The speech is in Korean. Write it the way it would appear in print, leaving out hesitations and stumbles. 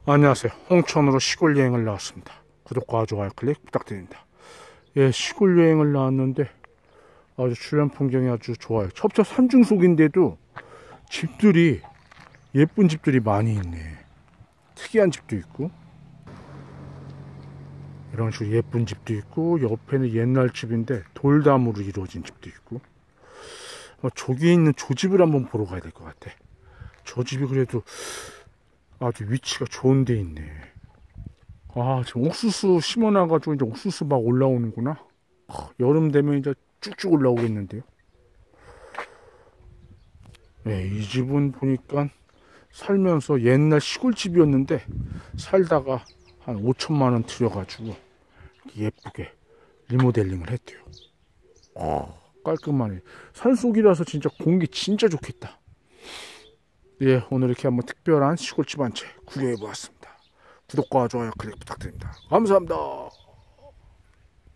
안녕하세요. 홍천으로 시골 여행을 나왔습니다. 구독과 좋아요 클릭 부탁드립니다. 예, 시골 여행을 나왔는데 아주 주변 풍경이 아주 좋아요. 첩첩 산중속인데도 집들이, 예쁜 집들이 많이 있네. 특이한 집도 있고 이런 식으로 예쁜 집도 있고, 옆에는 옛날 집인데 돌담으로 이루어진 집도 있고. 저기 있는 저 집을 한번 보러 가야 될 것 같아. 저 집이 그래도 아주 위치가 좋은 데 있네. 아, 지금 옥수수 심어놔가지고 이제 옥수수 막 올라오는구나. 여름 되면 이제 쭉쭉 올라오겠는데요. 네, 이 집은 보니까 살면서 옛날 시골집이었는데 살다가 한 5천만 원 들여가지고 예쁘게 리모델링을 했대요. 깔끔하네. 산속이라서 진짜 공기 진짜 좋겠다. 예, 오늘 이렇게 한번 특별한 시골집 한 채 구경해 보았습니다. 구독과 좋아요 클릭 부탁드립니다. 감사합니다.